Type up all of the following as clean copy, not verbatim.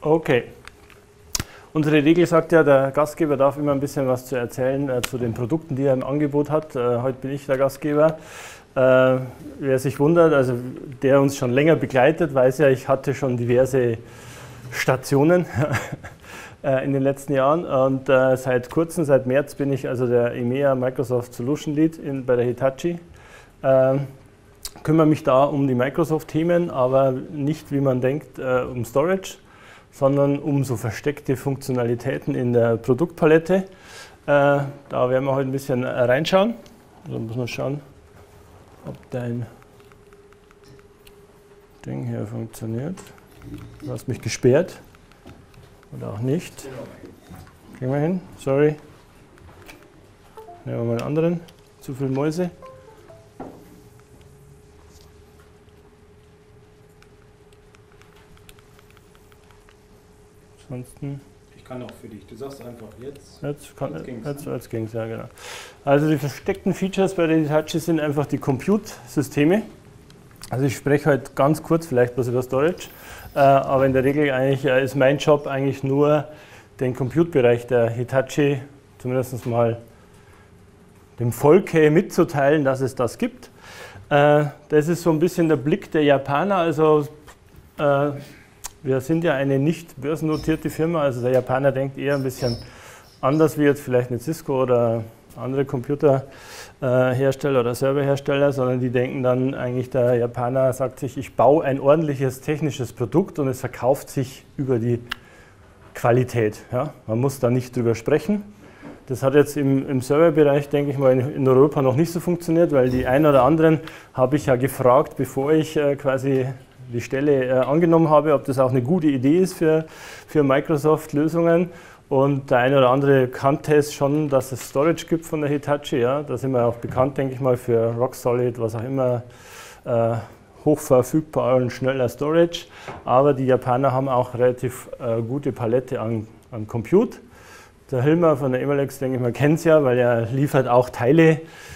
Okay. Unsere Regel sagt ja, der Gastgeber darf immer ein bisschen was zu erzählen zu den Produkten, die er im Angebot hat. Heute bin ich der Gastgeber. Wer sich wundert, also der uns schon länger begleitet, weiß ja, ich hatte schon diverse Stationen in den letzten Jahren und seit kurzem, seit März, bin ich also der EMEA Microsoft Solution Lead bei der Hitachi. Kümmere mich da um die Microsoft-Themen, aber nicht, wie man denkt, um Storage, sondern um so versteckte Funktionalitäten in der Produktpalette. Da werden wir heute ein bisschen reinschauen. Also muss man schauen, ob dein Ding hier funktioniert. Du hast mich gesperrt. Oder auch nicht. Gehen wir hin. Sorry. Nehmen wir mal einen anderen. Zu viele Mäuse. Ansonsten. Ich kann auch für dich. Du sagst einfach jetzt. Jetzt ging es, ja genau. Also die versteckten Features bei der Hitachi sind einfach die Compute-Systeme. Also ich spreche heute ganz kurz vielleicht bloß über Storage, aber in der Regel eigentlich ist mein Job eigentlich nur den Compute-Bereich der Hitachi zumindest mal dem Volke mitzuteilen, dass es das gibt. Das ist so ein bisschen der Blick der Japaner. Also wir sind ja eine nicht börsennotierte Firma, also der Japaner denkt eher ein bisschen anders wie jetzt vielleicht eine Cisco oder andere Computerhersteller oder Serverhersteller, sondern die denken dann eigentlich, der Japaner sagt sich, ich baue ein ordentliches technisches Produkt und es verkauft sich über die Qualität. Ja? Man muss da nicht drüber sprechen. Das hat jetzt im Serverbereich, denke ich mal, in Europa noch nicht so funktioniert, weil die einen oder anderen habe ich ja gefragt, bevor ich quasi die Stelle angenommen habe, ob das auch eine gute Idee ist für Microsoft-Lösungen. Und der eine oder andere kannte es schon, dass es Storage gibt von der Hitachi. Ja. Da sind wir auch bekannt, denke ich mal, für Rock Solid, was auch immer, hochverfügbar und schneller Storage. Aber die Japaner haben auch relativ gute Palette an Compute. Der Hilmar von der Emacs, denke ich mal, kennt es ja, weil er liefert auch Teile.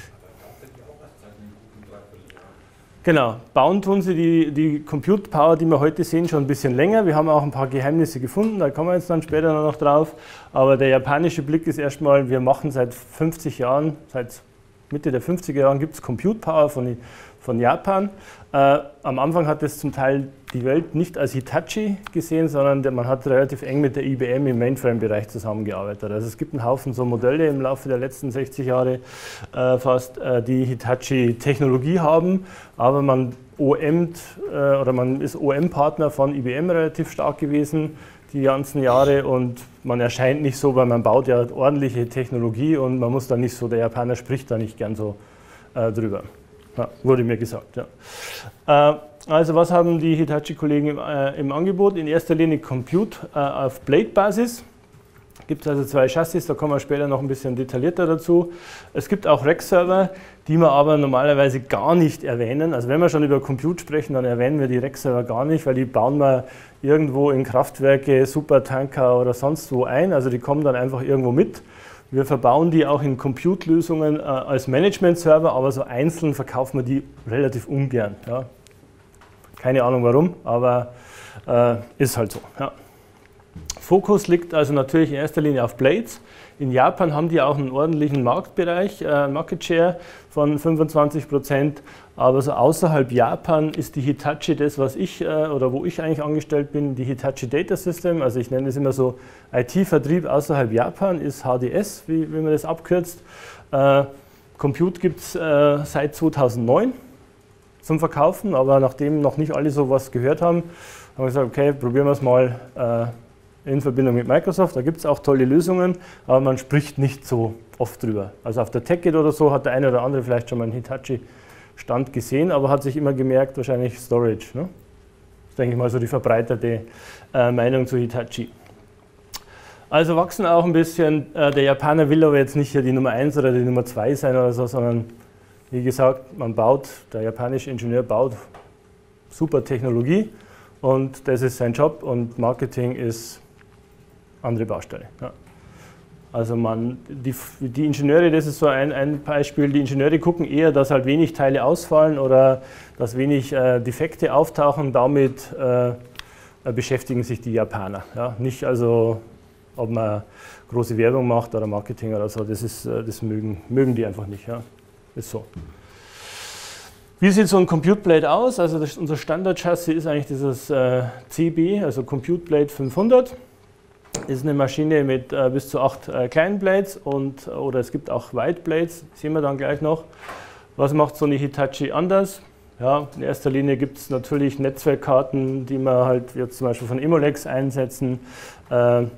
Genau, bauen tun sie die Compute Power, die wir heute sehen, schon ein bisschen länger. Wir haben auch ein paar Geheimnisse gefunden, da kommen wir jetzt dann später noch drauf. Aber der japanische Blick ist erstmal, wir machen seit 50 Jahren, seit Mitte der 50er Jahren gibt es Compute Power von Japan. Am Anfang hat es zum Teil die Welt nicht als Hitachi gesehen, sondern man hat relativ eng mit der IBM im Mainframe-Bereich zusammengearbeitet. Also es gibt einen Haufen so Modelle im Laufe der letzten 60 Jahre fast, die Hitachi-Technologie haben, aber man ist OM-Partner von IBM relativ stark gewesen die ganzen Jahre und man erscheint nicht so, weil man baut ja ordentliche Technologie und man muss da nicht so, der Japaner spricht da nicht gern so drüber. Ja, wurde mir gesagt. Ja. Also was haben die Hitachi-Kollegen im Angebot? In erster Linie Compute auf Blade-Basis. Gibt es also zwei Chassis, da kommen wir später noch ein bisschen detaillierter dazu. Es gibt auch Rack-Server, die wir aber normalerweise gar nicht erwähnen. Also wenn wir schon über Compute sprechen, dann erwähnen wir die Rack-Server gar nicht, weil die bauen wir irgendwo in Kraftwerke, Supertanker oder sonst wo ein. Also die kommen dann einfach irgendwo mit. Wir verbauen die auch in Compute-Lösungen als Management-Server, aber so einzeln verkaufen wir die relativ ungern. Ja. Keine Ahnung warum, aber ist halt so. Ja. Fokus liegt also natürlich in erster Linie auf Blades. In Japan haben die auch einen ordentlichen Marktbereich, Market Share von 25%, aber so außerhalb Japan ist die Hitachi das, was ich oder wo ich eigentlich angestellt bin, die Hitachi Data System, also ich nenne es immer so IT-Vertrieb außerhalb Japan, ist HDS, wie man das abkürzt. Compute gibt es seit 2009 zum Verkaufen, aber nachdem noch nicht alle sowas gehört haben, haben wir gesagt, okay, probieren wir es mal in Verbindung mit Microsoft. Da gibt es auch tolle Lösungen, aber man spricht nicht so oft drüber. Also auf der TechEd oder so hat der eine oder andere vielleicht schon mal einen Hitachi-Stand gesehen, aber hat sich immer gemerkt, wahrscheinlich Storage. Ne? Das ist, denke ich mal, so die verbreitete Meinung zu Hitachi. Also wachsen auch ein bisschen. Der Japaner will aber jetzt nicht hier die Nummer 1 oder die Nummer 2 sein oder so, sondern wie gesagt, der japanische Ingenieur baut super Technologie und das ist sein Job und Marketing ist andere Baustelle. Ja. Also die Ingenieure, das ist so ein Beispiel, die Ingenieure gucken eher, dass halt wenig Teile ausfallen oder dass wenig Defekte auftauchen, damit beschäftigen sich die Japaner. Ja? Nicht also, ob man große Werbung macht oder Marketing oder so, das mögen die einfach nicht. Ja? Ist so. Wie sieht so ein Compute Blade aus? Also unser Standard-Chassis ist eigentlich dieses CB, also Compute Blade 500. Ist eine Maschine mit bis zu 8 kleinen Blades oder es gibt auch Wide Blades, sehen wir dann gleich noch. Was macht so eine Hitachi anders? Ja, in erster Linie gibt es natürlich Netzwerkkarten, die wir halt jetzt zum Beispiel von Emolex einsetzen, wie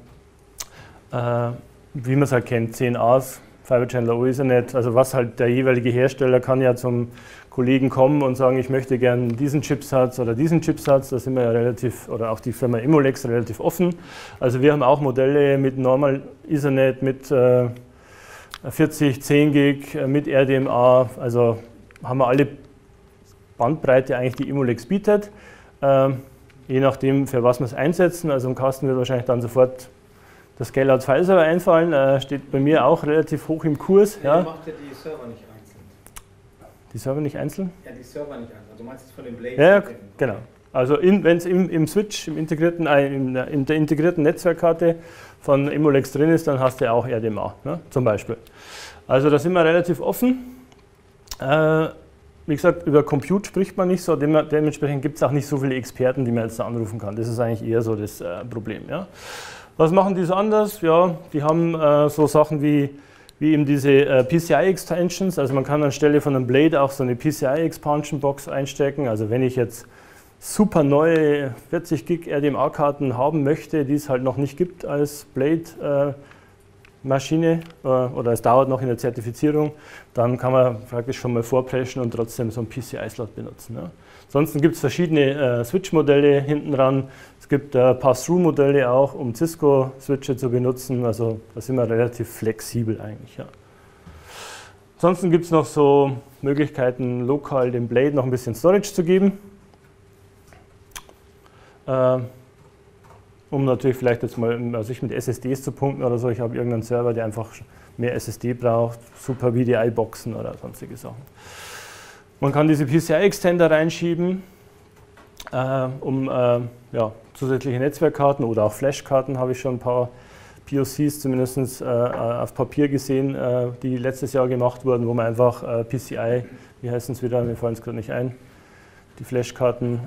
man es halt kennt, 10As, Fiber Channel Low Ethernet, also was halt der jeweilige Hersteller kann ja zum Kollegen kommen und sagen, ich möchte gerne diesen Chipsatz oder diesen Chipsatz, da sind wir ja relativ, oder auch die Firma Emolex relativ offen. Also wir haben auch Modelle mit Normal Ethernet, mit 40, 10 Gig, mit RDMA, also haben wir alle Bandbreite eigentlich, die Emolex bietet, je nachdem für was wir es einsetzen, also im Kasten wird wahrscheinlich dann sofort das Scale-Out File-Server einfallen, steht bei mir auch relativ hoch im Kurs. Ja. Macht ihr die Server nicht einzeln? Die Server nicht einzeln? Ja, die Server nicht einzeln. Also du meinst es von den Blades? Ja, genau. Also wenn es im Switch, in der integrierten Netzwerkkarte von Emolex drin ist, dann hast du auch RDMA, ne, zum Beispiel. Also da sind wir relativ offen. Wie gesagt, über Compute spricht man nicht so, dementsprechend gibt es auch nicht so viele Experten, die man jetzt da anrufen kann. Das ist eigentlich eher so das Problem. Ja. Was machen die so anders? Ja, die haben so Sachen wie eben diese PCI-Extensions, also man kann anstelle von einem Blade auch so eine PCI-Expansion-Box einstecken. Also wenn ich jetzt super neue 40 Gig RDMA-Karten haben möchte, die es halt noch nicht gibt als Blade-Maschine oder es dauert noch in der Zertifizierung, dann kann man praktisch schon mal vorpreschen und trotzdem so einen PCI-Slot benutzen. Ja. Ansonsten gibt es verschiedene Switch-Modelle hinten dran. Es gibt Pass-Through-Modelle auch, um Cisco-Switche zu benutzen. Also da sind wir relativ flexibel eigentlich. Ja. Ansonsten gibt es noch so Möglichkeiten, lokal dem Blade noch ein bisschen Storage zu geben. Um natürlich vielleicht jetzt mal sich mit SSDs zu punkten oder so. Ich habe irgendeinen Server, der einfach mehr SSD braucht, super VDI-Boxen oder sonstige Sachen. Man kann diese PCI-Extender reinschieben, um zusätzliche Netzwerkkarten oder auch Flashkarten, habe ich schon ein paar POCs zumindest auf Papier gesehen, die letztes Jahr gemacht wurden, wo man einfach PCI, wie heißen es wieder, mir fallen es gerade nicht ein, die Flashkarten,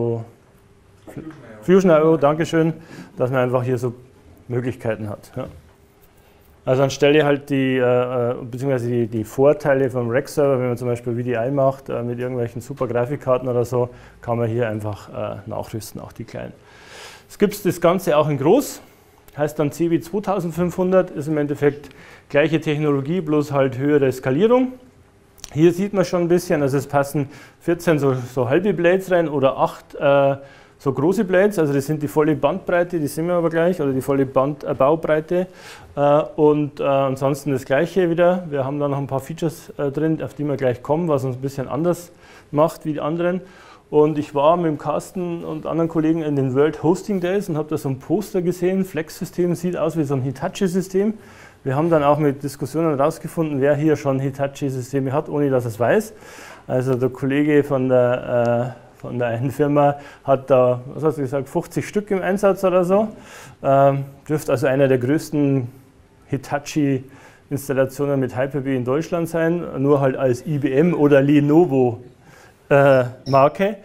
Fusion IO, Dankeschön, dass man einfach hier so Möglichkeiten hat. Ja. Also anstelle halt beziehungsweise die Vorteile vom Rack-Server, wenn man zum Beispiel VDI macht mit irgendwelchen super Grafikkarten oder so, kann man hier einfach nachrüsten, auch die kleinen. Es gibt das Ganze auch in groß, heißt dann CB 2500, ist im Endeffekt gleiche Technologie, bloß halt höhere Skalierung. Hier sieht man schon ein bisschen, also es passen 14 so halbe Blades rein oder 8 so große Blades, also das sind die volle Bandbreite, die sehen wir aber gleich, oder die volle Baubreite. Und ansonsten das gleiche wieder. Wir haben da noch ein paar Features drin, auf die wir gleich kommen, was uns ein bisschen anders macht wie die anderen. Und ich war mit dem Carsten und anderen Kollegen in den World Hosting Days und habe da so ein Poster gesehen, Flex-System, sieht aus wie so ein Hitachi-System. Wir haben dann auch mit Diskussionen herausgefunden, wer hier schon Hitachi-Systeme hat, ohne dass es weiß. Also der Kollege von der einen Firma hat da, was hast du gesagt, 50 Stück im Einsatz oder so. Dürfte also einer der größten Hitachi-Installationen mit Hyper-V in Deutschland sein, nur halt als IBM oder Lenovo Marke.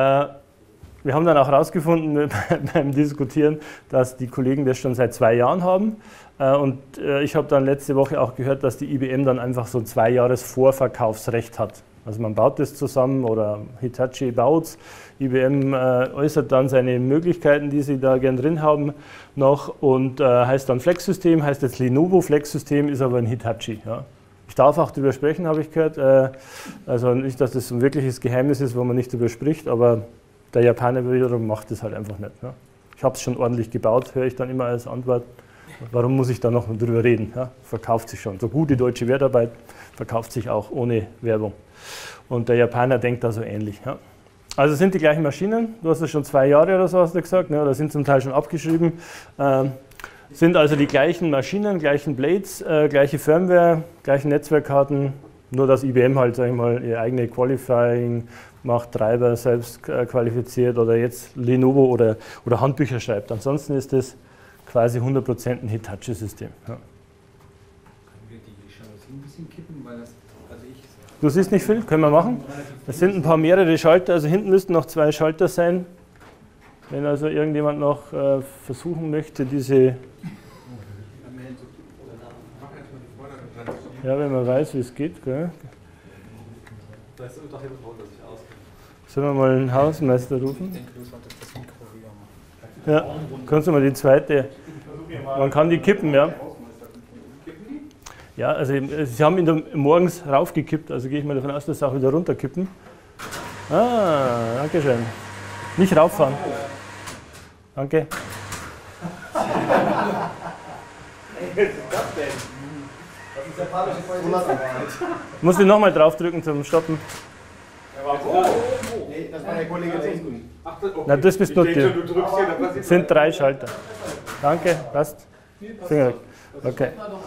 Wir haben dann auch herausgefunden beim Diskutieren, dass die Kollegen das schon seit 2 Jahren haben. Und ich habe dann letzte Woche auch gehört, dass die IBM dann einfach so ein 2-Jahres-Vorverkaufsrecht hat. Also man baut das zusammen oder Hitachi baut es. IBM äußert dann seine Möglichkeiten, die sie da gern drin haben noch und heißt dann Flex-System, heißt jetzt Lenovo Flex-System, ist aber ein Hitachi. Ja. Ich darf auch darüber sprechen, habe ich gehört. Also nicht, dass das ein wirkliches Geheimnis ist, wo man nicht darüber spricht, aber der Japaner wiederum macht das halt einfach nicht. Ne? Ich habe es schon ordentlich gebaut, höre ich dann immer als Antwort. Warum muss ich da noch drüber reden? Ja? Verkauft sich schon. So gute deutsche Wertarbeit verkauft sich auch ohne Werbung. Und der Japaner denkt da so ähnlich. Ja? Also sind die gleichen Maschinen, du hast das schon 2 Jahre oder so, hast du gesagt, ne? Oder sind zum Teil schon abgeschrieben. Sind also die gleichen Maschinen, gleichen Blades, gleiche Firmware, gleiche Netzwerkkarten, nur dass IBM halt, sag ich mal, ihre eigene Qualifying macht Treiber selbst qualifiziert oder jetzt Lenovo oder Handbücher schreibt. Ansonsten ist das quasi 100% ein Hitachi-System. Ja. Können wir die Jalousien ein bisschen kippen? Weil das, also Du siehst nicht viel? Können wir machen. Es sind ein paar mehrere Schalter, also hinten müssten noch 2 Schalter sein. Wenn also irgendjemand noch versuchen möchte, diese... Ja, wenn man weiß, wie es geht. Gell? Sollen wir mal einen Hausmeister rufen? ich denke, du solltest das Mikro wieder machen. Ja, kannst du mal die zweite... Man kann die kippen, ja. Ja, also sie haben ihn morgens raufgekippt, also gehe ich mal davon aus, dass sie auch wieder runterkippen. Ah, danke schön. Nicht rauffahren. Danke. Was ist das denn? Das ist japanische Qualität. Muss ich nochmal draufdrücken zum Stoppen? Nee, das war der Kollege Zinken. Na, das bist nur du. Es sind 3 Schalter. Danke, passt. Finger weg. Okay.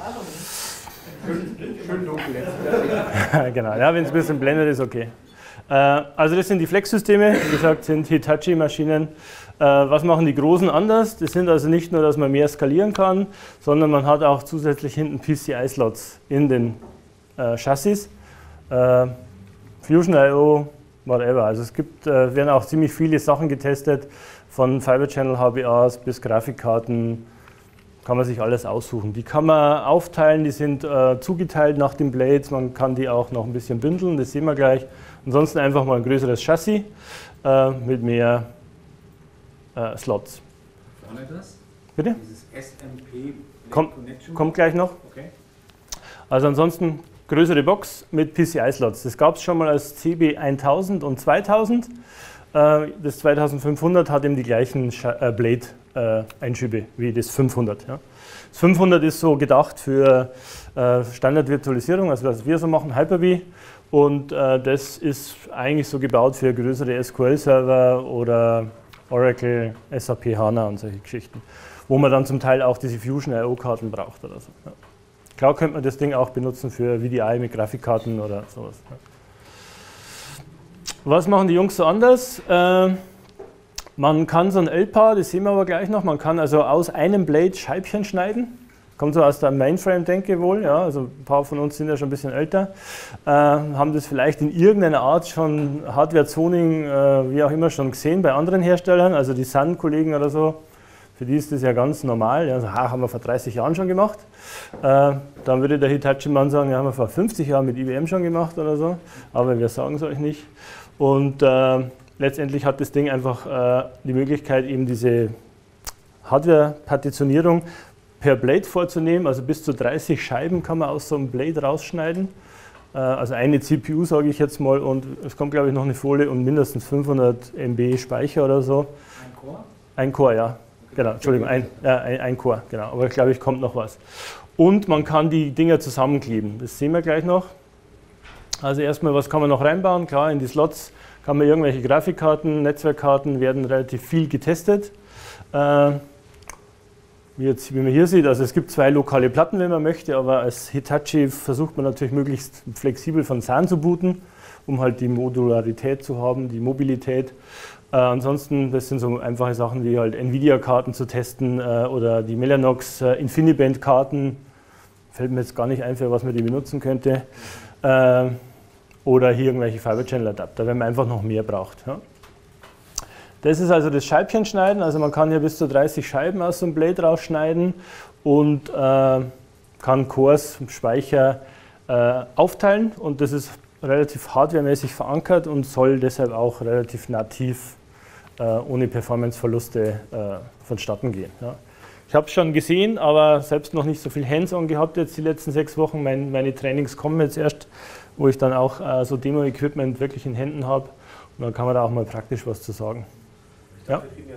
Schön dunkel jetzt. Genau, ja, wenn es ein bisschen blendet, ist okay. Also das sind die Flex-Systeme, wie gesagt, sind Hitachi-Maschinen. Was machen die Großen anders? Das sind also nicht nur, dass man mehr skalieren kann, sondern man hat auch zusätzlich hinten PCI-Slots in den Chassis. Fusion I/O, whatever. Also es werden auch ziemlich viele Sachen getestet, von Fiber Channel HBAs bis Grafikkarten, kann man sich alles aussuchen. Die kann man aufteilen, die sind zugeteilt nach den Blades, man kann die auch noch ein bisschen bündeln, das sehen wir gleich. Ansonsten einfach mal ein größeres Chassis mit mehr Slots. Vorne das? Bitte? Dieses SMP Connection. Kommt gleich noch. Okay. Also ansonsten größere Box mit PCI-Slots. Das gab es schon mal als CB1000 und 2000. Das 2500 hat eben die gleichen Blade-Einschübe wie das 500. Ja. Das 500 ist so gedacht für Standardvirtualisierung, also was wir so machen, Hyper-V. Und das ist eigentlich so gebaut für größere SQL-Server oder Oracle, SAP HANA und solche Geschichten, wo man dann zum Teil auch diese Fusion I/O-Karten braucht oder so. Ja. Klar könnte man das Ding auch benutzen für VDI mit Grafikkarten oder sowas. Ja. Was machen die Jungs so anders? Man kann so ein LPA, das sehen wir aber gleich noch, man kann also aus einem Blade Scheibchen schneiden. Kommt so aus der Mainframe-Denke wohl, ja, also ein paar von uns sind ja schon ein bisschen älter, haben das vielleicht in irgendeiner Art schon Hardware-Zoning, wie auch immer, schon gesehen bei anderen Herstellern, also die Sun-Kollegen oder so, für die ist das ja ganz normal, ja, also, haben wir vor 30 Jahren schon gemacht. Dann würde der Hitachi-Mann sagen, ja, haben wir vor 50 Jahren mit IBM schon gemacht oder so, aber wir sagen es euch nicht. Und letztendlich hat das Ding einfach die Möglichkeit, eben diese Hardware-Partitionierung per Blade vorzunehmen, also bis zu 30 Scheiben kann man aus so einem Blade rausschneiden. Also eine CPU, sage ich jetzt mal, und es kommt, glaube ich, noch eine Folie und mindestens 500 MB Speicher oder so. Ein Core? Ein Core, ja. Genau, Entschuldigung, ein Core, genau. Aber ich glaube, ich kommt noch was. Und man kann die Dinger zusammenkleben, das sehen wir gleich noch. Also erstmal, was kann man noch reinbauen? Klar, in die Slots kann man irgendwelche Grafikkarten, Netzwerkkarten werden relativ viel getestet. Wie man hier sieht, also es gibt 2 lokale Platten, wenn man möchte, aber als Hitachi versucht man natürlich möglichst flexibel von SAN zu booten, um halt die Modularität zu haben, die Mobilität. Ansonsten, das sind so einfache Sachen wie halt Nvidia-Karten zu testen oder die Mellanox InfiniBand-Karten. Fällt mir jetzt gar nicht ein, für was man die benutzen könnte. Oder hier irgendwelche Fiber Channel Adapter, wenn man einfach noch mehr braucht. Ja. Das ist also das Scheibchenschneiden, also man kann hier bis zu 30 Scheiben aus so einem Blade rausschneiden und kann Cores, Speicher aufteilen und das ist relativ hardwaremäßig verankert und soll deshalb auch relativ nativ ohne Performanceverluste vonstatten gehen. Ja. Ich habe es schon gesehen, aber selbst noch nicht so viel Hands-on gehabt jetzt die letzten 6 Wochen. Meine Trainings kommen jetzt erst, wo ich dann auch so Demo-Equipment wirklich in Händen habe und dann kann man da auch mal praktisch was zu sagen. Ja.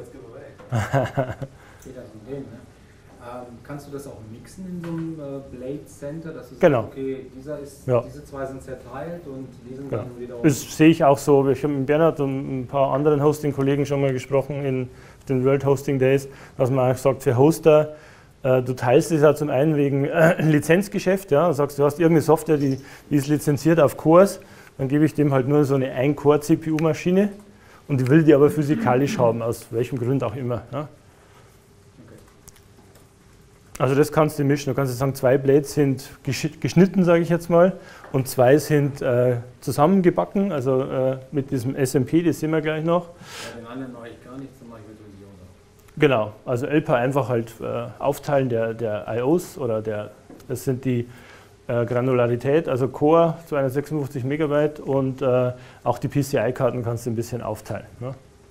Kannst du das auch mixen in so einem Blade Center, dass du genau. sagst, okay, diese 2 sind zerteilt und die sind dann wieder... Das sehe ich auch so. Ich habe mit Bernhard und ein paar anderen Hosting-Kollegen schon mal gesprochen in den World Hosting Days, dass man auch sagt, für Hoster, du teilst es ja zum einen wegen Lizenzgeschäft, ja, du sagst, du hast irgendeine Software, die ist lizenziert auf Cores, dann gebe ich dem halt nur so eine Ein-Core-CPU-Maschine und die will die aber physikalisch haben, aus welchem Grund auch immer. Ja. Also das kannst du mischen. Du kannst jetzt sagen, 2 Blades sind geschnitten, sage ich jetzt mal, und 2 sind zusammengebacken, also mit diesem SMP, das sehen wir gleich noch. Bei den anderen mache ich gar nichts, dann mache ich Virtualisierung. Genau, also LPA einfach halt aufteilen der IOs oder das sind die Granularität, also Core 256 Megabyte und auch die PCI-Karten kannst du ein bisschen aufteilen. Ne?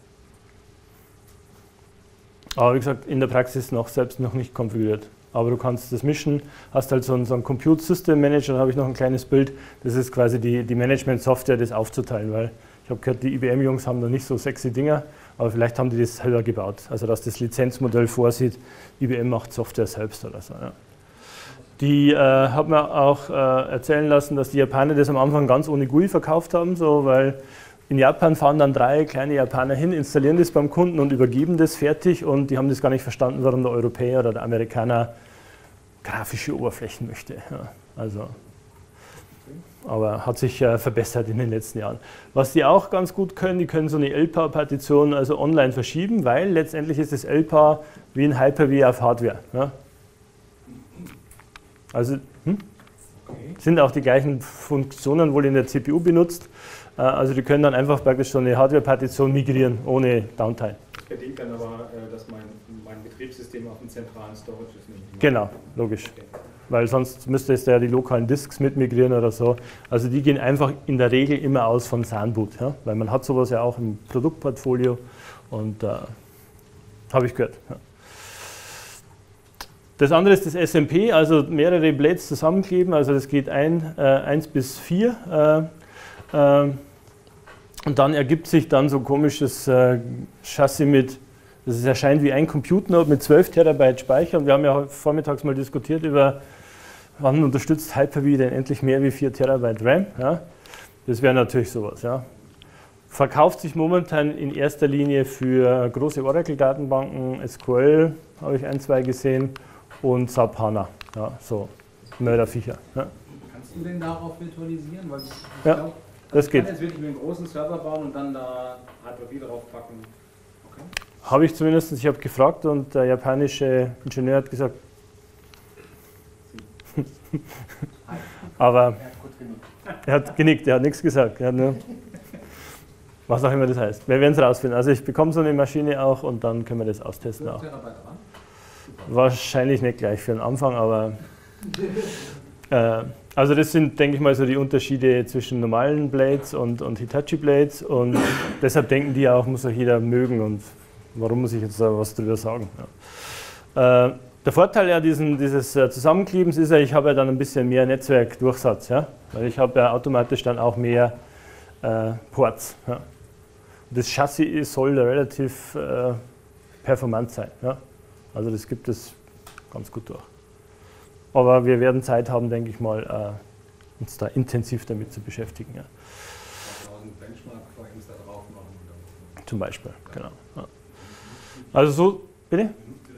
Aber wie gesagt, in der Praxis selbst noch nicht konfiguriert. Aber du kannst das mischen, hast halt so einen Compute System Manager, da habe ich noch ein kleines Bild, das ist quasi die Management-Software, das aufzuteilen, weil ich habe gehört, die IBM-Jungs haben da nicht so sexy Dinger, aber vielleicht haben die das selber gebaut, also dass das Lizenzmodell vorsieht, IBM macht Software selbst oder so. Ja. Die hat mir auch erzählen lassen, dass die Japaner das am Anfang ganz ohne GUI verkauft haben, so, weil in Japan fahren dann 3 kleine Japaner hin, installieren das beim Kunden und übergeben das fertig und die haben das gar nicht verstanden, warum der Europäer oder der Amerikaner grafische Oberflächen möchte. Ja, also, aber hat sich verbessert in den letzten Jahren. Was die auch ganz gut können, die können so eine LPA-Partition also online verschieben, weil letztendlich ist das LPA wie ein Hyper-V auf Hardware. Ja. Also sind auch die gleichen Funktionen wohl in der CPU benutzt. Also die können dann einfach praktisch so eine Hardware-Partition migrieren, ohne Downtime. Das bedingt dann aber, dass mein Betriebssystem auf dem zentralen Storage ist. Genau, logisch. Okay. Weil sonst müsste es ja die lokalen Disks mit migrieren oder so. Also die gehen einfach in der Regel immer aus von SAN-Boot, ja? Weil man hat sowas ja auch im Produktportfolio und habe ich gehört. Ja. Das andere ist das SMP, also mehrere Blades zusammenkleben, also das geht 1 bis 4. Und dann ergibt sich dann so ein komisches Chassis mit, das erscheint wie ein Compute-Node mit 12 Terabyte Speicher. Und wir haben ja vormittags mal diskutiert über, wann unterstützt Hyper-V denn endlich mehr wie 4 Terabyte RAM. Ja? Das wäre natürlich sowas. Ja? Verkauft sich momentan in erster Linie für große Oracle-Datenbanken, SQL habe ich 1, 2 gesehen und SAP HANA, ja, so Mörderviecher. Ja. Kannst du denn darauf virtualisieren? Weil ich ja. glaub, Das geht. Ich kann jetzt wirklich einen großen Server bauen und dann da Hyper-V draufpacken. Okay. Habe ich zumindest, ich habe gefragt und der japanische Ingenieur hat gesagt, aber er hat genickt, er hat nichts gesagt. Er hat nur, was auch immer das heißt. Wir werden es rausfinden. Also ich bekomme so eine Maschine auch und dann können wir das austesten auch. Wahrscheinlich nicht gleich für den Anfang, aber also das sind, denke ich mal, so die Unterschiede zwischen normalen Blades und Hitachi Blades und deshalb denken die auch, muss auch jeder mögen und warum muss ich jetzt da was drüber sagen. Ja. Der Vorteil ja dieses Zusammenklebens ist ja, ich habe ja dann ein bisschen mehr Netzwerkdurchsatz, ja? Weil ich habe ja automatisch dann auch mehr Ports. Ja? Das Chassis soll relativ performant sein. Ja? Also das gibt es ganz gut durch. Aber wir werden Zeit haben, denke ich mal, uns da intensiv damit zu beschäftigen. Ja. Benchmark-Frames da drauf machen. Zum Beispiel, genau. Ja. Also so, bitte?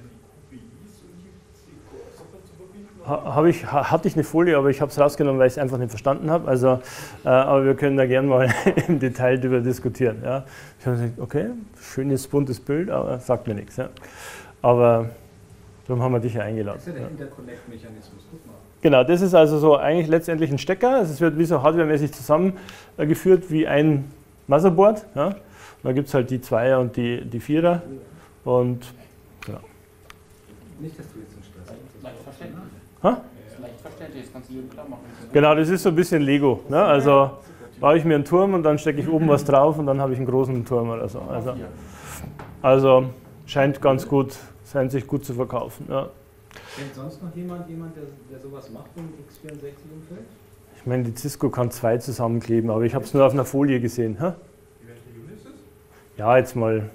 Hatte ich eine Folie, aber ich habe es rausgenommen, weil ich es einfach nicht verstanden habe. Also, aber wir können da gerne mal im Detail darüber diskutieren. Ja. Ich habe gesagt, okay, schönes, buntes Bild, aber sagt mir nichts. Ja. Aber darum haben wir dich ja eingeladen. Das ist ja der Interconnect-Mechanismus. Guck mal. Genau, das ist also so eigentlich letztendlich ein Stecker. Also es wird wie so hardwaremäßig zusammengeführt wie ein Motherboard. Ja. Und da gibt es halt die 2er und die 4er. Und genau. Nicht, dass du jetzt einen Stress hast. Leicht verständlich. Ha? Das ist leicht verständlich, das kannst du dir klar machen. Genau, das ist so ein bisschen Lego. Ne? Also baue ich mir einen Turm und dann stecke ich oben was drauf und dann habe ich einen großen Turm oder so. Also scheint ganz gut, sich gut zu verkaufen. Ja. Kennt sonst noch jemand, der sowas macht im x64-Umfeld? Ich meine, die Cisco kann 2 zusammenkleben, aber ich habe es nur auf einer Folie gesehen. Ha? Ja, jetzt mal.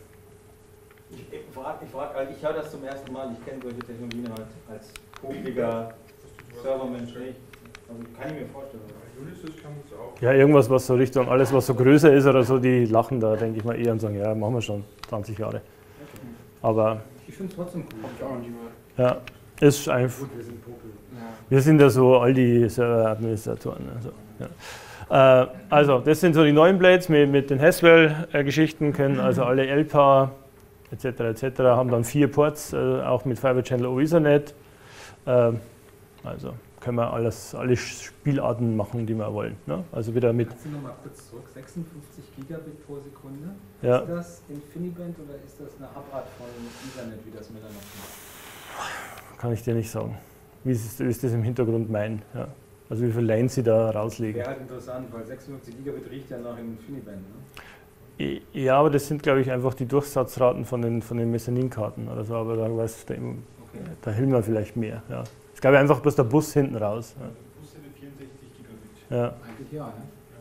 Ich höre das zum ersten Mal, ich kenne solche Technologien halt als popliger Servermensch nicht. Also kann ich mir vorstellen. Ja, irgendwas, was so Richtung, alles was so größer ist oder so, die lachen da, denke ich mal, eher und sagen, ja, machen wir schon 20 Jahre. Aber ich finde es trotzdem cool. Hab ich auch noch nie ja, gehört. ist einfach. Gut, wir sind Popel. Ja. Wir sind ja so all die Server-Administratoren. Also, ja. Also das sind so die neuen Blades mit den Haswell-Geschichten, können also alle LPA etc. haben dann 4 Ports, auch mit Fiber Channel over Ethernet. Also können wir alle Spielarten machen, die wir wollen. Ne? Also wieder mit. Kannst du noch mal kurz zurück? 56 Gigabit pro Sekunde. Ja. Ist das InfiniBand oder ist das eine Abart von Ethernet, wie das Miller noch macht? Kann ich dir nicht sagen. Wie ist das im Hintergrund meinen? Ja. Also wie viel Lanes sie da rauslegen. Wäre halt interessant, weil 56 Gigabit riecht ja nach InfiniBand. Ne? Ja, aber das sind, glaube ich, einfach die Durchsatzraten von den Mezzaninkarten oder so, aber da weiß der Hilmer vielleicht mehr. Ja. Ich glaube einfach bloß der Bus hinten raus. Ja. Der Bus hätte 64 Gigabit. Ja. Eigentlich ja,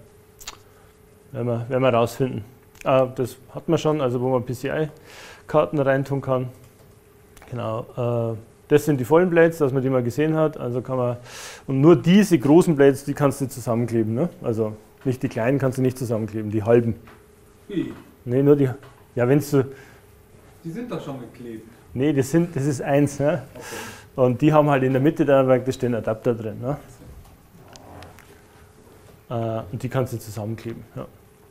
ne? Werden wir rausfinden. Das hat man schon, also wo man PCI-Karten reintun kann. Genau. Das sind die vollen Blades, dass man die mal gesehen hat. Also kann man, und nur diese großen Blades, die kannst du zusammenkleben. Ne? Also nicht die kleinen kannst du nicht zusammenkleben, die halben. Wie? Nee, nur die. Ja, wenn du. Die sind doch schon geklebt. Nee, das ist eins. Ne? Okay. Und die haben halt in der Mitte da praktisch den Adapter drin. Ne? Und die kannst du zusammenkleben. Ja.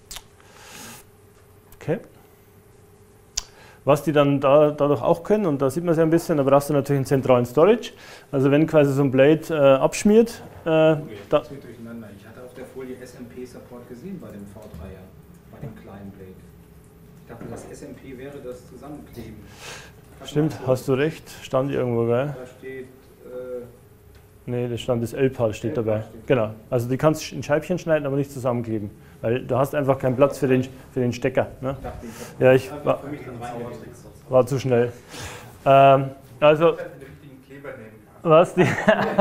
Okay. Was die dann dadurch auch können, und da sieht man es ja ein bisschen, da brauchst du natürlich einen zentralen Storage. Also wenn quasi so ein Blade abschmiert. Das geht durcheinander. Ich hatte auf der Folie SMP-Support gesehen bei dem V3er, bei dem kleinen Blade. Ich dachte, das SMP wäre das Zusammenkleben. Stimmt, hast du recht, stand irgendwo, gell? Da steht. Nee, das stand das LPA steht dabei. Steht. Genau, also die kannst du in Scheibchen schneiden, aber nicht zusammenkleben. Weil du hast einfach keinen Platz für den Stecker. Ne? Ja, ich war zu schnell. Also, was die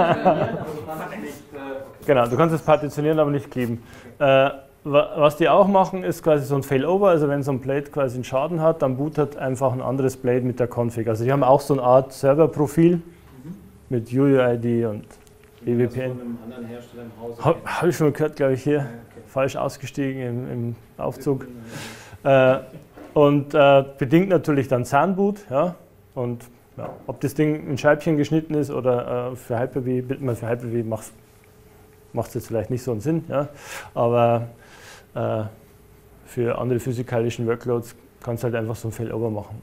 genau, du kannst es partitionieren, aber nicht kleben. Was die auch machen, ist quasi so ein Failover. Also wenn so ein Blade quasi einen Schaden hat, dann bootet einfach ein anderes Blade mit der Config. Also die haben auch so eine Art Serverprofil mit UUID und EVPN. Habe ich schon gehört, glaube ich, hier. Falsch ausgestiegen im Aufzug. Und bedingt natürlich dann SAN-Boot. Ja? Und ja, ob das Ding in Scheibchen geschnitten ist oder für Hyper-V macht es jetzt vielleicht nicht so einen Sinn. Ja? Aber für andere physikalischen Workloads kannst du halt einfach so ein Failover machen.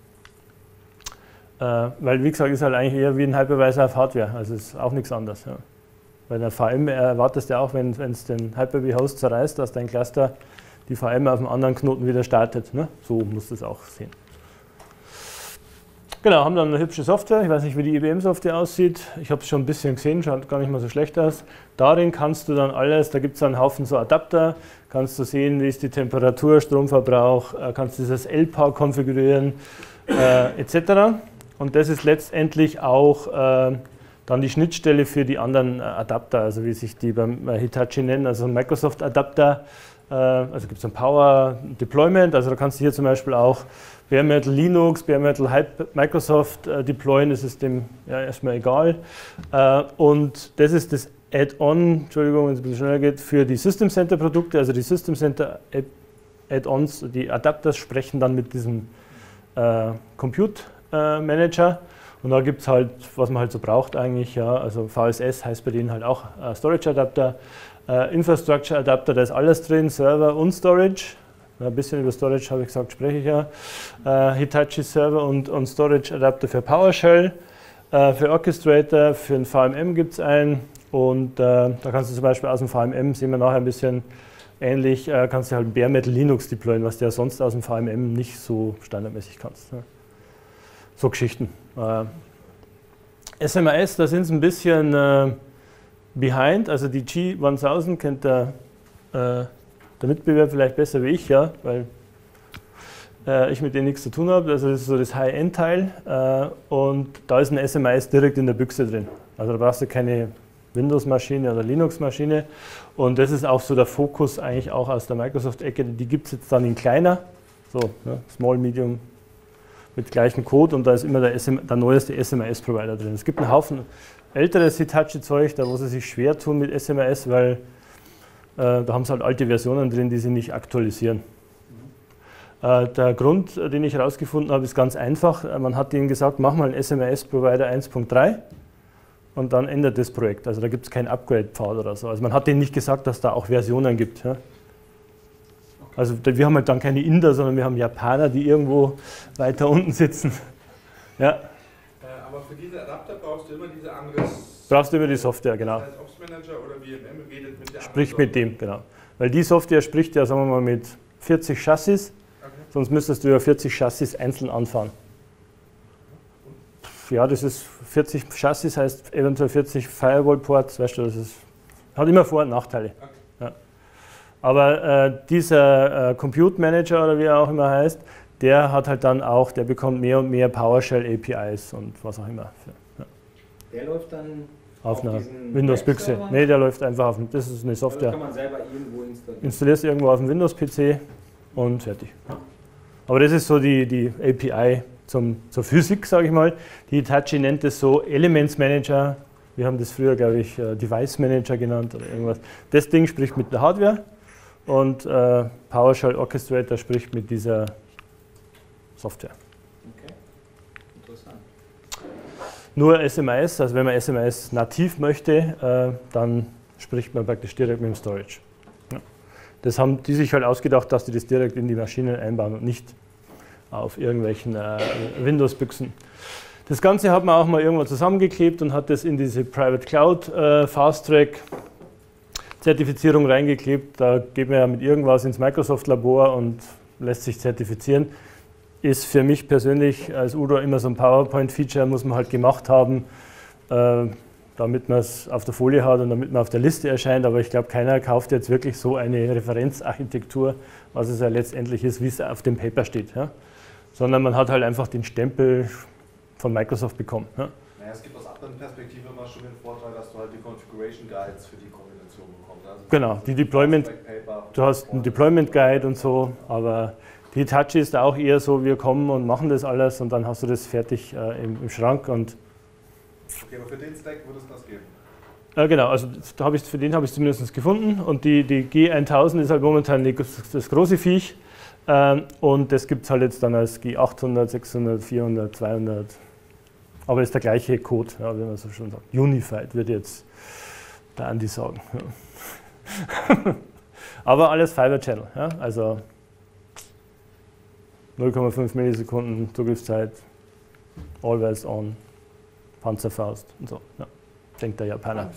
Ja? Weil, wie gesagt, ist halt eigentlich eher wie ein Hypervisor auf Hardware. Also ist auch nichts anderes. Ja? Bei der VM erwartest du auch, wenn es den Hyper-V-Host zerreißt, dass dein Cluster die VM auf einem anderen Knoten wieder startet. Ne? So musst du es auch sehen. Genau, haben dann eine hübsche Software. Ich weiß nicht, wie die IBM-Software aussieht. Ich habe es schon ein bisschen gesehen, schaut gar nicht mal so schlecht aus. Darin kannst du dann alles, da gibt es einen Haufen so Adapter, kannst du sehen, wie ist die Temperatur, Stromverbrauch, kannst du dieses LPA konfigurieren, etc. Und das ist letztendlich auch dann die Schnittstelle für die anderen Adapter, also wie sich die beim Hitachi nennen, also ein Microsoft-Adapter. Also gibt es ein Power Deployment, also da kannst du hier zum Beispiel auch Bare Metal Linux, Bare Metal Microsoft deployen, das ist dem ja erstmal egal. Und das ist das Add-on, Entschuldigung, wenn es ein bisschen schneller geht, für die System Center Produkte, also die System Center Add-ons, die Adapters sprechen dann mit diesem Compute Manager. Und da gibt es halt, was man halt so braucht eigentlich, ja, also VSS heißt bei denen halt auch Storage Adapter, Infrastructure Adapter, da ist alles drin, Server und Storage. Ein bisschen über Storage habe ich gesagt, spreche ich ja. Hitachi Server und Storage Adapter für PowerShell, für Orchestrator, für ein VMM gibt es einen und da kannst du zum Beispiel aus dem VMM, sehen wir nachher ein bisschen ähnlich, kannst du halt Bare Metal Linux deployen, was du ja sonst aus dem VMM nicht so standardmäßig kannst. Ne? So Geschichten. SMAS, da sind es ein bisschen behind, also die G1000 kennt der Mitbewerber vielleicht besser wie ich, ja, weil ich mit denen nichts zu tun habe. Also das ist so das High-End-Teil und da ist ein SMAS direkt in der Büchse drin. Also da brauchst du keine Windows-Maschine oder Linux-Maschine und das ist auch so der Fokus eigentlich auch aus der Microsoft-Ecke. Die gibt es jetzt dann in kleiner, so ne, Small, Medium, mit gleichem Code und da ist immer der neueste SMAS-Provider drin. Es gibt einen Haufen älteres Hitachi-Zeug, da wo sie sich schwer tun mit SMAS, weil da haben sie halt alte Versionen drin, die sie nicht aktualisieren. Der Grund, den ich herausgefunden habe, ist ganz einfach. Man hat ihnen gesagt, mach mal einen SMAS-Provider 1.3 und dann endet das Projekt. Also da gibt es keinen Upgrade-Pfad oder so. Also man hat denen nicht gesagt, dass da auch Versionen gibt. Ja? Also wir haben halt dann keine Inder, sondern wir haben Japaner, die irgendwo weiter unten sitzen. Ja. Aber für diese Adapter brauchst du immer diese andere. Brauchst du immer die Software, genau. Das heißt, Ops Manager oder VMM redet mit der Sprich mit dem, genau. Weil die Software spricht ja, sagen wir mal, mit 40 Chassis, okay. Sonst müsstest du ja 40 Chassis einzeln anfahren. Ja, das ist 40 Chassis, heißt eventuell 40 Firewall-Ports, weißt du, das ist, hat immer Vor- und Nachteile. Okay. Ja. Aber dieser Compute Manager oder wie er auch immer heißt, der hat halt dann auch, der bekommt mehr und mehr PowerShell APIs und was auch immer. Ja. Der läuft dann auf einer Windows-Büchse. Ne, der läuft einfach auf, das ist eine Software. Also das kann man selber irgendwo installieren. Installierst irgendwo auf dem Windows-PC und fertig. Ja. Aber das ist so die API zur Physik, sage ich mal. Die Hitachi nennt es so Elements Manager. Wir haben das früher, glaube ich, Device Manager genannt oder irgendwas. Das Ding spricht mit der Hardware und PowerShell Orchestrator spricht mit dieser Software. Okay, interessant. Nur SMS, also wenn man SMS nativ möchte, dann spricht man praktisch direkt mit dem Storage. Ja. Das haben die sich halt ausgedacht, dass die das direkt in die Maschinen einbauen und nicht auf irgendwelchen Windows-Büchsen. Das Ganze hat man auch mal irgendwo zusammengeklebt und hat das in diese Private Cloud Fast-Track Zertifizierung reingeklebt. Da geht man ja mit irgendwas ins Microsoft-Labor und lässt sich zertifizieren. Ist für mich persönlich als Udo immer so ein PowerPoint-Feature, muss man halt gemacht haben, damit man es auf der Folie hat und damit man auf der Liste erscheint. Aber ich glaube, keiner kauft jetzt wirklich so eine Referenzarchitektur, was es ja letztendlich ist, wie es auf dem Paper steht. Ja? Sondern man hat halt einfach den Stempel von Microsoft bekommen. Ja? Naja, es gibt aus anderen Perspektiven immer schon den Vorteil, dass du halt die Configuration Guides für die Kombination bekommst. Also genau, die Deployment, du hast einen Deployment Guide und so, aber die Hitachi ist auch eher so, wir kommen und machen das alles und dann hast du das fertig im Schrank. Und okay, aber für den Stack würde es das geben? Genau, also für den habe ich zumindest gefunden und die G1000 ist halt momentan das große Viech und das gibt es halt jetzt dann als G800, 600, 400, 200, aber ist der gleiche Code, ja, wie man so schon sagt. Unified wird jetzt der Andi sagen. Ja. Aber alles Fiber Channel, ja, also 0,5 Millisekunden Zugriffszeit, always on, Panzerfaust und so. Ja. Denkt der Japaner.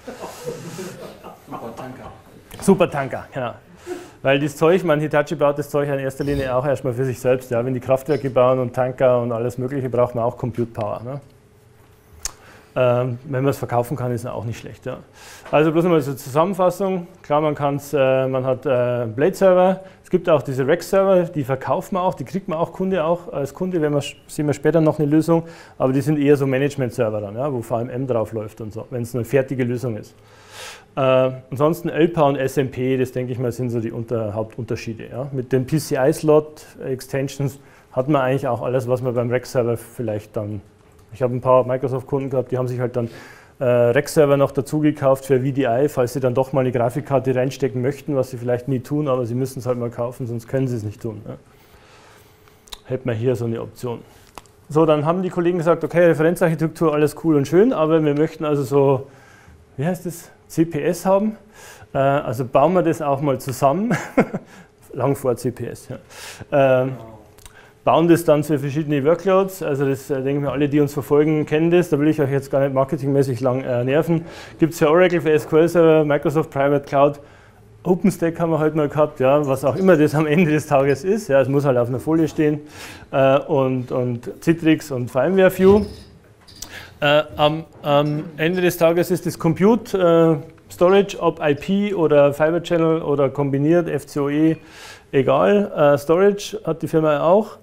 Super Tanker. Super Tanker, genau. Weil das Zeug, Hitachi baut das Zeug in erster Linie auch erstmal für sich selbst. Ja. Wenn die Kraftwerke bauen und Tanker und alles Mögliche, braucht man auch Compute Power. Ne? Wenn man es verkaufen kann, ist es auch nicht schlecht. Ja. Also bloß nochmal zur Zusammenfassung. Klar, man hat Blade Server. Es gibt auch diese Rack Server, die verkauft man auch, die kriegt man auch als Kunde, sehen wir später noch eine Lösung, aber die sind eher so Management-Server dann, ja, wo VMM drauf läuft und so, wenn es eine fertige Lösung ist. Ansonsten LPA und SMP, das denke ich mal, sind so die Hauptunterschiede. Ja. Mit den PCI-Slot-Extensions hat man eigentlich auch alles, was man beim Rack-Server vielleicht dann. Ich habe ein paar Microsoft-Kunden gehabt, die haben sich halt dann Rack-Server noch dazu gekauft für VDI, falls sie dann doch mal eine Grafikkarte reinstecken möchten, was sie vielleicht nie tun, aber sie müssen es halt mal kaufen, sonst können sie es nicht tun. Ja. Hätten wir hier so eine Option. So, dann haben die Kollegen gesagt, okay, Referenzarchitektur, alles cool und schön, aber wir möchten also so, wie heißt das, CPS haben. Also bauen wir das auch mal zusammen, lang vor CPS. Ja. Bauen das dann für verschiedene Workloads, also das denke ich mir, alle, die uns verfolgen, kennen das, da will ich euch jetzt gar nicht marketingmäßig lang nerven. Gibt es ja Oracle für SQL Server, Microsoft Private Cloud, OpenStack haben wir heute mal gehabt, ja, was auch immer das am Ende des Tages ist, ja, es muss halt auf einer Folie stehen und Citrix und VMware View. Am Ende des Tages ist das Compute Storage, ob IP oder Fiber Channel oder kombiniert, FCOE, egal, Storage hat die Firma auch.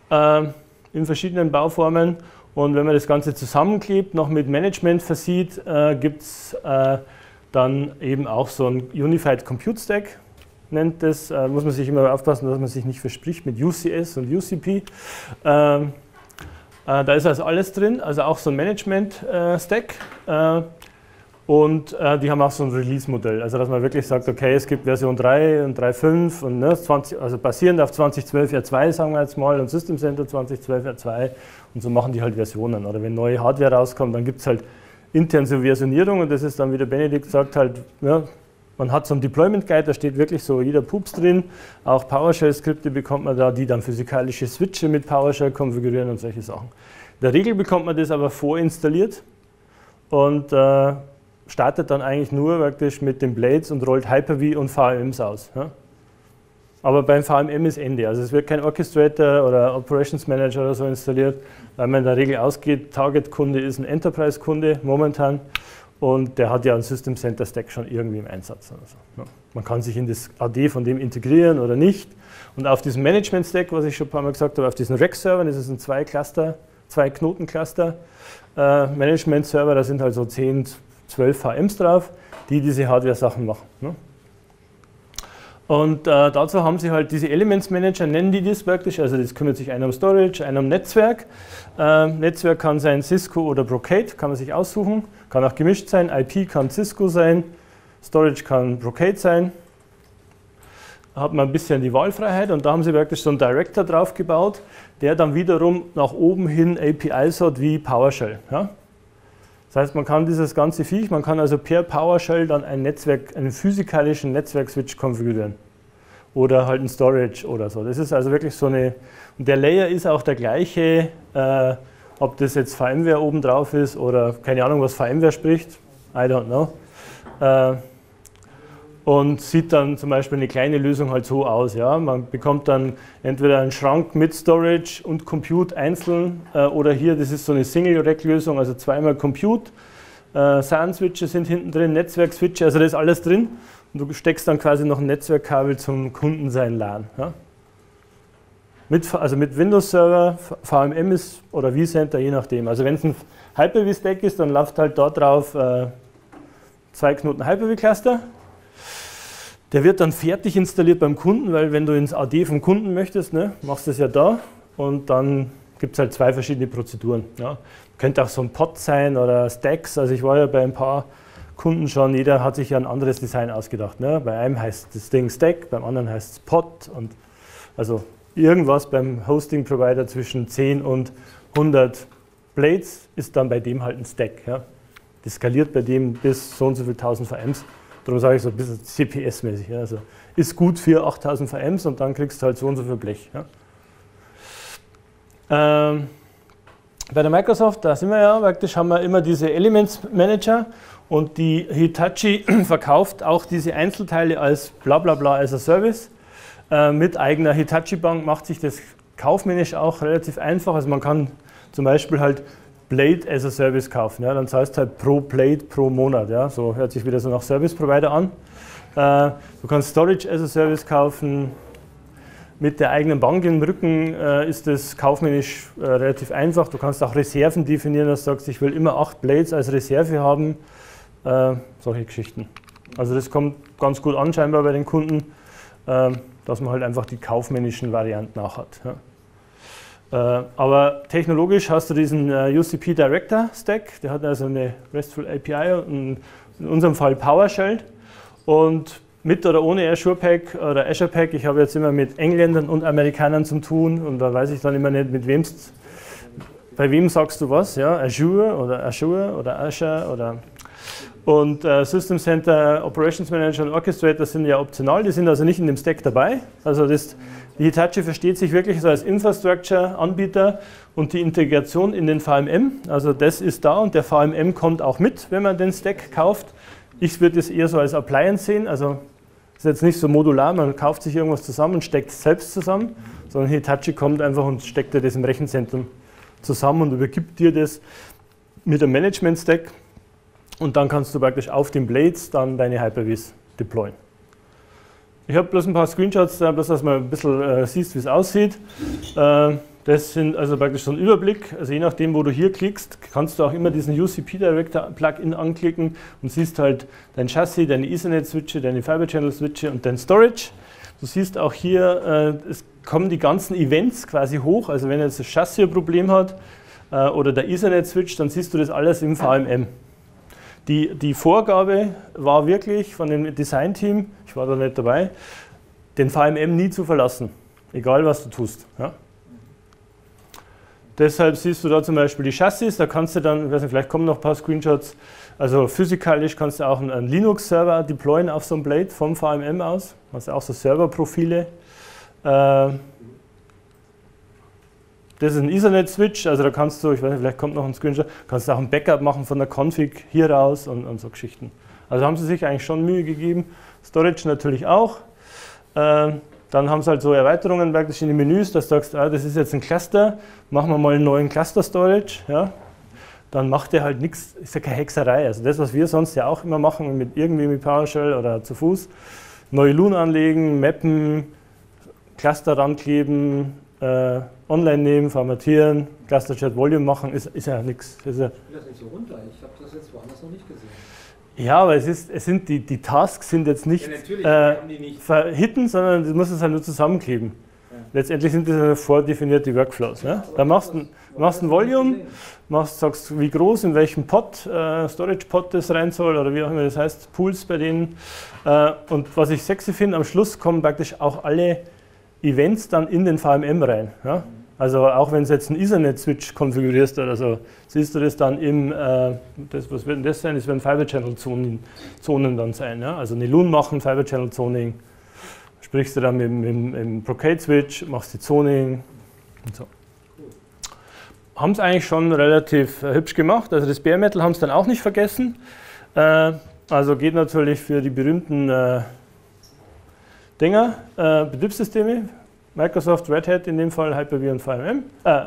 In verschiedenen Bauformen und wenn man das Ganze zusammenklebt, noch mit Management versieht, gibt es dann eben auch so ein Unified Compute Stack, nennt das, muss man sich immer aufpassen, dass man sich nicht verspricht mit UCS und UCP. Da ist also alles drin, also auch so ein Management Stack. Und die haben auch so ein Release-Modell, also dass man wirklich sagt, okay, es gibt Version 3 und 3.5 und ne, 20, also basierend auf 2012 R2, sagen wir jetzt mal, und System Center 2012 R2 und so machen die halt Versionen. Oder wenn neue Hardware rauskommt, dann gibt es halt intern so Versionierung und das ist dann, wie der Benedikt sagt, halt, ja, man hat so ein Deployment Guide, da steht wirklich so jeder Pups drin, auch PowerShell-Skripte bekommt man da, die dann physikalische Switche mit PowerShell konfigurieren und solche Sachen. In der Regel bekommt man das aber vorinstalliert und startet dann eigentlich nur praktisch mit den Blades und rollt Hyper-V und VMMs aus. Ja? Aber beim VMM ist Ende, also es wird kein Orchestrator oder Operations Manager oder so installiert, weil man in der Regel ausgeht, Target-Kunde ist ein Enterprise-Kunde momentan und der hat ja einen System Center Stack schon irgendwie im Einsatz. Also, ja. Man kann sich in das AD von dem integrieren oder nicht und auf diesem Management Stack, was ich schon ein paar Mal gesagt habe, auf diesen Rack-Servern, das ist ein 2-Knoten-Cluster Management-Server, da sind halt so 10, 12 VMs drauf, die diese Hardware-Sachen machen. Ne? Und dazu haben sie halt diese Elements Manager, nennen die das praktisch, also das kümmert sich einer um Storage, einer um Netzwerk. Netzwerk kann sein Cisco oder Brocade, kann man sich aussuchen, kann auch gemischt sein, IP kann Cisco sein, Storage kann Brocade sein. Da hat man ein bisschen die Wahlfreiheit und da haben sie praktisch so einen Director drauf gebaut, der dann wiederum nach oben hin APIs hat wie PowerShell. Ja? Das heißt, man kann dieses ganze Viech, man kann also per PowerShell dann ein Netzwerk, einen physikalischen Netzwerkswitch konfigurieren. Oder halt ein Storage oder so. Das ist also wirklich so eine, und der Layer ist auch der gleiche, ob das jetzt VMware oben drauf ist oder keine Ahnung, was VMware spricht, I don't know. Und sieht dann zum Beispiel eine kleine Lösung halt so aus. Ja? Man bekommt dann entweder einen Schrank mit Storage und Compute einzeln oder hier, das ist so eine Single-Rack-Lösung, also zweimal Compute, SAN-Switche sind hinten drin, Netzwerk-Switche, also das ist alles drin und du steckst dann quasi noch ein Netzwerkkabel zum Kunden sein LAN. Ja? Also mit Windows-Server, VMM ist oder vCenter, je nachdem. Also wenn es ein Hyper-V-Stack ist, dann läuft halt da drauf 2 Knoten Hyper-V-Cluster. Der wird dann fertig installiert beim Kunden, weil wenn du ins AD vom Kunden möchtest, ne, machst du es ja da und dann gibt es halt 2 verschiedene Prozeduren. Ja. Könnte auch so ein Pod sein oder Stacks, also ich war ja bei ein paar Kunden schon, jeder hat sich ja ein anderes Design ausgedacht. Ne. Bei einem heißt das Ding Stack, beim anderen heißt es Pod und also irgendwas beim Hosting-Provider zwischen 10 und 100 Blades ist dann bei dem halt ein Stack. Ja. Das skaliert bei dem bis so und so viel 1000 VMs. Darum sage ich so ein bisschen CPS-mäßig. Ja. Also ist gut für 8000 VMs und dann kriegst du halt so und so viel Blech. Ja. Bei der Microsoft, da sind wir ja praktisch, haben wir immer diese Elements Manager und die Hitachi verkauft auch diese Einzelteile als Blablabla als a Service. Mit eigener Hitachi-Bank macht sich das kaufmännisch auch relativ einfach. Also man kann zum Beispiel halt Blade as a Service kaufen. Ja? Dann zahlst du halt pro Blade pro Monat. Ja? So hört sich wieder so nach Service Provider an. Du kannst Storage as a Service kaufen. Mit der eigenen Bank im Rücken ist das kaufmännisch relativ einfach. Du kannst auch Reserven definieren, dass du sagst, ich will immer 8 Blades als Reserve haben. Solche Geschichten. Also das kommt ganz gut an scheinbar bei den Kunden, dass man halt einfach die kaufmännischen Varianten auch hat. Ja? Aber technologisch hast du diesen UCP Director Stack, der hat also eine RESTful API und in unserem Fall PowerShell und mit oder ohne Azure Pack oder Azure Pack, ich habe jetzt immer mit Engländern und Amerikanern zu tun und da weiß ich dann immer nicht, mit wem bei wem sagst du was, ja? Azure oder Azure oder und System Center, Operations Manager und Orchestrator sind ja optional, die sind also nicht in dem Stack dabei. Also die Hitachi versteht sich wirklich so als Infrastructure-Anbieter und die Integration in den VMM, also das ist da und der VMM kommt auch mit, wenn man den Stack kauft. Ich würde es eher so als Appliance sehen, also ist jetzt nicht so modular, man kauft sich irgendwas zusammen und steckt es selbst zusammen, sondern Hitachi kommt einfach und steckt dir das im Rechenzentrum zusammen und übergibt dir das mit einem Management-Stack. Und dann kannst du praktisch auf den Blades dann deine Hyper-Vs deployen. Ich habe bloß ein paar Screenshots, bloß dass man ein bisschen siehst, wie es aussieht. Das sind also praktisch so ein Überblick. Also je nachdem, wo du hier klickst, kannst du auch immer diesen UCP Director Plugin anklicken und siehst halt dein Chassis, deine Ethernet-Switche, deine Fiber-Channel-Switche und dein Storage. Du siehst auch hier, es kommen die ganzen Events quasi hoch. Also wenn jetzt das Chassis ein Problem hat oder der Ethernet-Switch, dann siehst du das alles im VMM. Die Vorgabe war wirklich von dem Design-Team, ich war da nicht dabei, den VMM nie zu verlassen, egal was du tust. Ja? Deshalb siehst du da zum Beispiel die Chassis, da kannst du dann, ich weiß nicht, vielleicht kommen noch ein paar Screenshots, also physikalisch kannst du auch einen Linux-Server deployen auf so einem Blade vom VMM aus, hast auch so Serverprofile. Das ist ein Ethernet-Switch, also da kannst du, ich weiß nicht, vielleicht kommt noch ein Screenshot, kannst du auch ein Backup machen von der Config hier raus und so Geschichten. Also haben sie sich eigentlich schon Mühe gegeben, Storage natürlich auch. Dann haben sie halt so Erweiterungen praktisch in den Menüs, dass du sagst, das ist jetzt ein Cluster, machen wir mal einen neuen Cluster-Storage. Ja. Dann macht der halt nichts, ist ja keine Hexerei. Also das, was wir sonst ja auch immer machen, irgendwie mit PowerShell oder zu Fuß, neue Loon anlegen, mappen, Cluster rankleben, online nehmen, formatieren, Cluster-Chat Volume machen, ist ja nichts. Ich will das nicht so runter, ich habe das jetzt woanders noch nicht gesehen. Ja, aber die Tasks sind jetzt nicht, verhitten, sondern du musst es halt nur zusammenkleben. Ja. Letztendlich sind das vordefinierte Workflows. Ne? Da machst du ein Volume, sagst wie groß, in welchem Pod, Storage-Pod das rein soll oder wie auch immer das heißt, Pools bei denen. Und was ich sexy finde, am Schluss kommen praktisch auch alle Events dann in den VMM rein. Ja? Also auch wenn du jetzt einen Ethernet-Switch konfigurierst oder so, siehst du das dann im, was wird denn das sein? Das werden Fiber-Channel-Zonen dann sein. Ja? Also eine Loon machen, Fiber-Channel-Zoning, sprichst du dann mit dem Brocade-Switch, machst die Zoning und so. Haben es eigentlich schon relativ hübsch gemacht, also das Bare Metal haben es dann auch nicht vergessen. Also geht natürlich für die berühmten Dinger, Betriebssysteme, Microsoft, Red Hat in dem Fall, Hyper-V und VMware.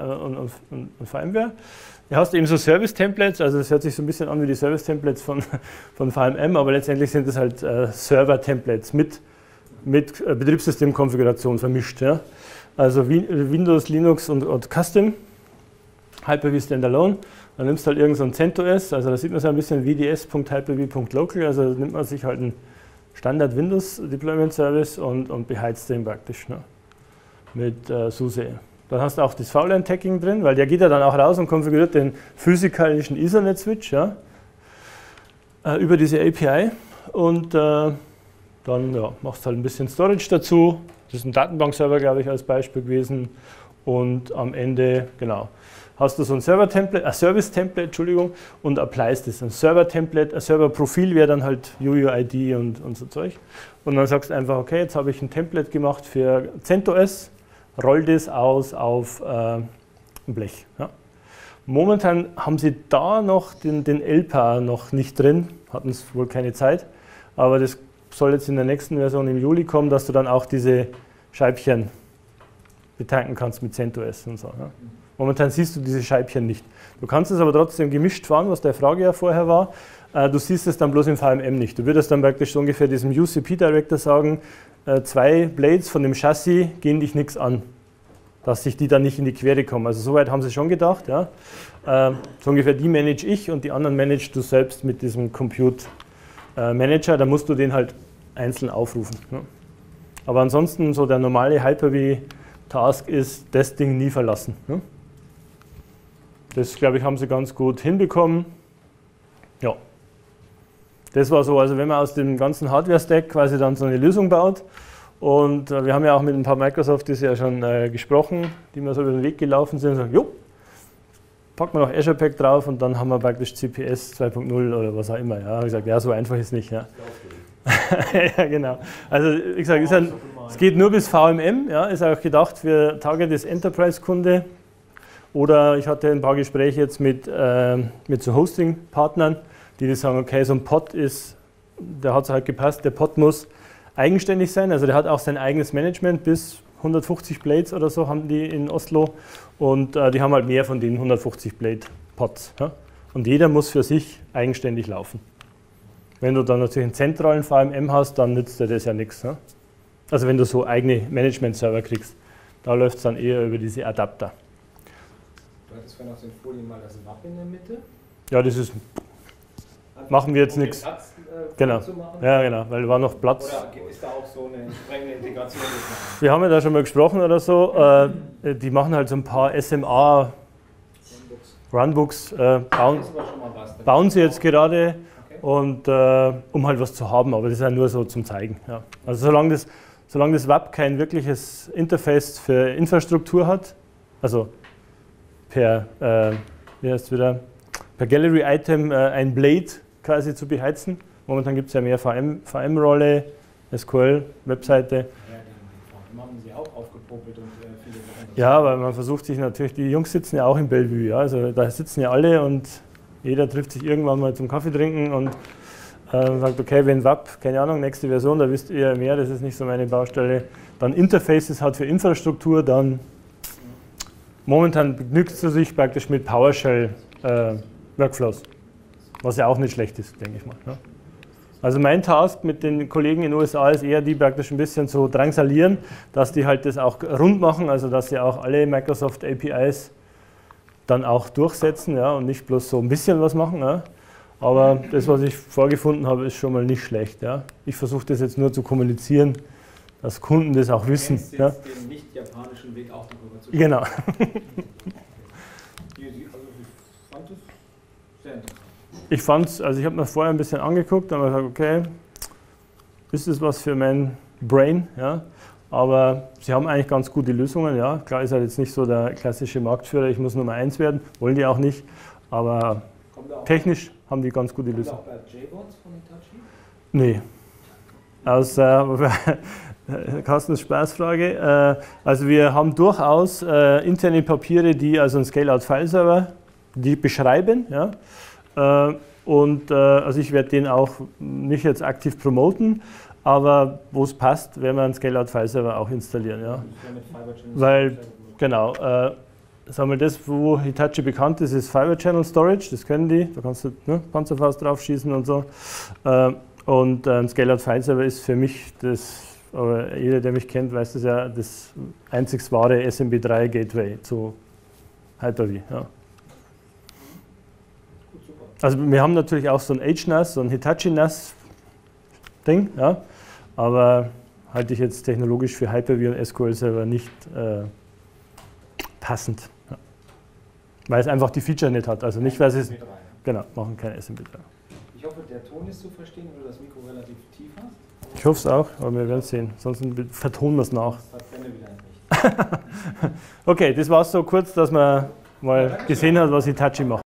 Du hast eben so Service-Templates, also das hört sich so ein bisschen an wie die Service-Templates von VMM, aber letztendlich sind das halt Server-Templates mit Betriebssystemkonfiguration vermischt. Ja. Also Windows, Linux und Custom, Hyper-V Standalone. Dann nimmst du halt irgend so ein CentOS, also da sieht man so ein bisschen vds.hyper-v.local, also nimmt man sich halt einen Standard Windows Deployment Service und beheizt den praktisch. Ne. Mit SUSE. Dann hast du auch das VLAN-Tagging drin, weil der geht ja dann auch raus und konfiguriert den physikalischen Ethernet-Switch ja, über diese API und dann machst du halt ein bisschen Storage dazu. Das ist ein Datenbankserver, glaube ich, als Beispiel gewesen und am Ende, genau, hast du so ein Service-Template, Entschuldigung, und applyst das. Ein Server-Template, ein Server-Profil wäre dann halt UUID und so Zeug. Und dann sagst du einfach, okay, jetzt habe ich ein Template gemacht für CentOS, roll das aus auf ein Blech. Ja. Momentan haben sie da noch den LPAR noch nicht drin, hatten es wohl keine Zeit, aber das soll jetzt in der nächsten Version im Juli kommen, dass du dann auch diese Scheibchen betanken kannst mit CentOS und so. Ja. Momentan siehst du diese Scheibchen nicht. Du kannst es aber trotzdem gemischt fahren, was der Frage ja vorher war. Du siehst es dann bloß im VMM nicht. Du würdest dann praktisch so ungefähr diesem UCP-Director sagen, 2 Blades von dem Chassis gehen dich nichts an, dass sich die dann nicht in die Quere kommen. Also soweit haben sie schon gedacht. Ja. So ungefähr die manage ich und die anderen managst du selbst mit diesem Compute Manager. Da musst du den halt einzeln aufrufen. Ne. Aber ansonsten so der normale Hyper-V-Task ist, das Ding nie verlassen. Ne. Das, glaube ich, haben sie ganz gut hinbekommen. Ja. Das war so, also wenn man aus dem ganzen Hardware-Stack quasi dann so eine Lösung baut und wir haben ja auch mit ein paar Microsofties ja schon gesprochen, die mir so über den Weg gelaufen sind und sagen, jo, packen wir noch Azure Pack drauf und dann haben wir praktisch CPS 2.0 oder was auch immer. Ja, ich gesagt, ja, so einfach ist nicht. Ja, ja genau. Also wie gesagt, es geht nur bis VMM, ja, ist auch gedacht für Tage des Enterprise-Kunde. Oder ich hatte ein paar Gespräche jetzt mit so Hosting-Partnern, die sagen, okay, so ein Pod der hat es halt gepasst, der Pod muss eigenständig sein, also der hat auch sein eigenes Management, bis 150 Blades oder so haben die in Oslo und die haben halt mehr von den 150 Blade Pods. Ja? Und jeder muss für sich eigenständig laufen. Wenn du dann natürlich einen zentralen VMM hast, dann nützt dir das ja nichts. Ja? Also wenn du so eigene Management-Server kriegst, da läuft es dann eher über diese Adapter. Du hattest vorhin auf den Folien mal das WAP in der Mitte. Ja, das ist... Machen wir jetzt nichts. Genau. Ja, genau, weil war noch Platz. Oder ist da auch so eine entsprechende Integration? Wir haben ja da schon mal gesprochen oder so. Die machen halt so ein paar SMA-Runbooks. Bauen sie jetzt gerade, und, um halt was zu haben, aber das ist ja nur so zum Zeigen. Ja. Also solange das WAP kein wirkliches Interface für Infrastruktur hat, also per, wie heißt wieder, per Gallery Item ein Blade quasi zu beheizen. Momentan gibt es ja mehr VM-Rolle, SQL, Webseite. Ja, den haben sie auch aufgepopelt und viele Sachen. Ja, aber man versucht sich natürlich, die Jungs sitzen ja auch in Bellevue, ja, also da sitzen ja alle und jeder trifft sich irgendwann mal zum Kaffee trinken und sagt, okay, wenn WAP, keine Ahnung, nächste Version, da wisst ihr mehr, das ist nicht so meine Baustelle. Dann Interfaces hat für Infrastruktur, dann momentan begnügt es sich praktisch mit PowerShell Workflows, was ja auch nicht schlecht ist, denke ich mal. Ja. Also mein Task mit den Kollegen in den USA ist eher, die praktisch ein bisschen zu drangsalieren, dass die halt das auch rund machen, also dass sie auch alle Microsoft APIs dann auch durchsetzen, ja, und nicht bloß so ein bisschen was machen. Ja. Aber das, was ich vorgefunden habe, ist schon mal nicht schlecht. Ja. Ich versuche das jetzt nur zu kommunizieren, dass Kunden das auch wissen. Du ja. jetzt den nicht-japanischen Weg auch darüber zu sprechen. Genau. Also ich fand das sehr interessant. Ich fand's, also ich habe mir vorher ein bisschen angeguckt und habe gesagt, okay, ist das was für mein Brain? Ja? Aber sie haben eigentlich ganz gute Lösungen. Ja? Klar ist halt jetzt nicht so der klassische Marktführer, ich muss Nummer 1 werden, wollen die auch nicht. Aber technisch haben die ganz gute Lösungen. Kommt auch bei JBots von Hitachi? Nee. Carstens Spaßfrage. Also wir haben durchaus interne Papiere, die also einen Scale-Out-File-Server, die beschreiben. Ja? Also ich werde den auch nicht jetzt aktiv promoten, aber wo es passt, werden wir einen Scale-Out-File-Server auch installieren. Ja? Weil, genau, sagen wir das, wo Hitachi bekannt ist, ist Fiber Channel Storage, das können die, da kannst du Panzerfaust draufschießen und so. Und ein Scale-Out File Server ist für mich das, aber jeder, der mich kennt, weiß das ja, das einzig wahre SMB3 Gateway zu Hyper-V. Ja. Also wir haben natürlich auch so ein HNAS, so ein Hitachi NAS Ding, ja, aber halte ich jetzt technologisch für Hyper-V und SQL Server nicht passend. Ja. Weil es einfach die Feature nicht hat, also nicht, weil es genau, machen keine SMB3. Ich hoffe, der Ton ist zu verstehen, weil du das Mikro relativ tief hast. Ich hoffe es auch, aber wir werden es sehen. Sonst vertonen wir es nach. Das hat Benne wieder nicht. Okay, das war es so kurz, dass man mal gesehen hat, was Hitachi macht.